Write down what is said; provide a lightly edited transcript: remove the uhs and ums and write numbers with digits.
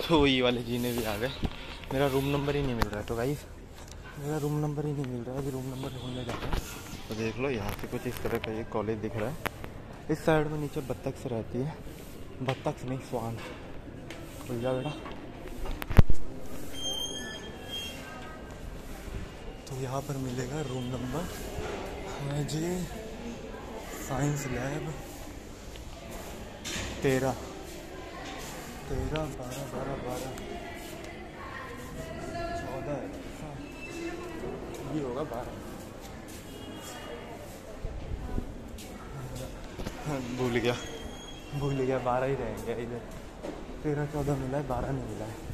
तो ये वाले जीने भी आ गए। मेरा रूम नंबर ही नहीं मिल रहा है। तो गाइस मेरा रूम नंबर ही नहीं मिल रहा है। अभी रूम नंबर ढूंढने जाते हैं। तो देख लो यहाँ से कुछ इस तरह का ये कॉलेज दिख रहा है। इस साइड में नीचे बत्तख से रहती है, बत्तख नहीं स्वान। खुल जा बेटा। तो यहाँ पर मिलेगा रूम नंबर है जी साइंस लैब 13 12 14 ये होगा 12। भूल गया 12 ही रहेंगे इधर। 13 14 मिला है, 12 नहीं मिला है।